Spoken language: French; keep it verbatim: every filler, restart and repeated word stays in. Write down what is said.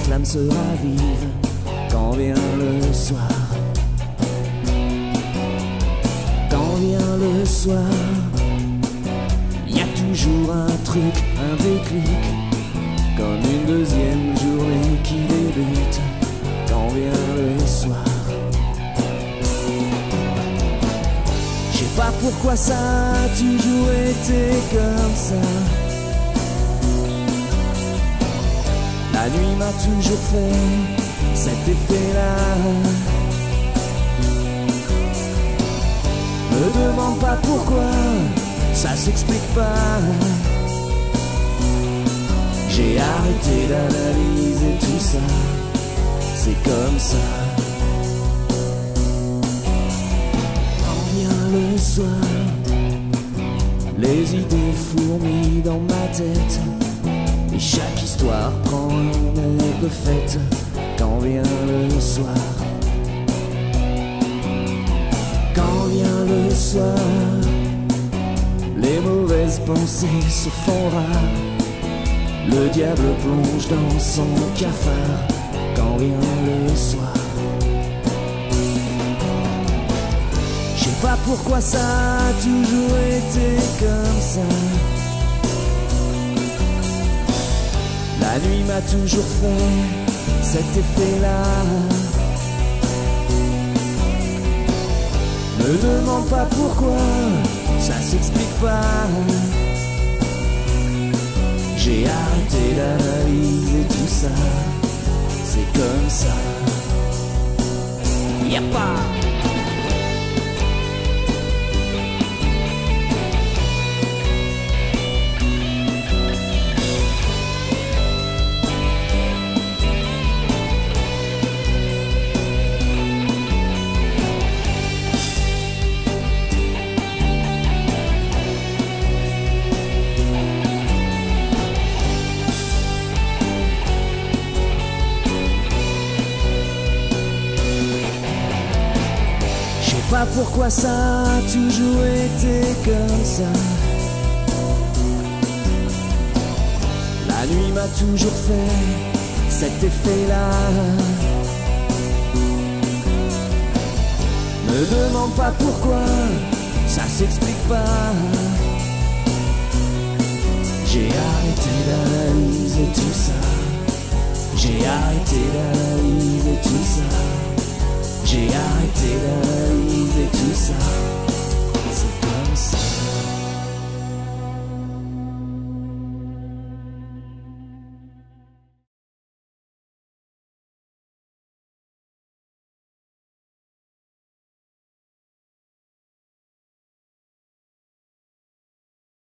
flamme se ravive quand vient le soir. Quand vient le soir, y a toujours un truc, un déclic, comme une deuxième journée qui débute quand vient le soir. Je sais pas pourquoi ça a toujours été comme ça. La nuit m'a toujours fait cet effet-là. Me demande pas pourquoi, ça s'explique pas. J'ai arrêté d'analyser tout ça, c'est comme ça. Quand vient le soir, les idées fourmillent dans ma tête, et chaque histoire prend un air de fête quand vient le soir. Quand vient le soir, les mauvaises pensées se font rares. Le diable plonge dans son cafard quand vient le soir. Je sais pas pourquoi ça a toujours été comme ça. La nuit m'a toujours fait cet effet-là. Me demande pas pourquoi, ça s'explique pas. J'ai arrêté d'analyser tout ça, c'est comme ça. Y'a pas pas pourquoi ça a toujours été comme ça. La nuit m'a toujours fait cet effet-là. Me demande pas pourquoi, ça s'explique pas. J'ai arrêté d'analyser tout ça. J'ai arrêté d'analyser tout ça. J'ai arrêté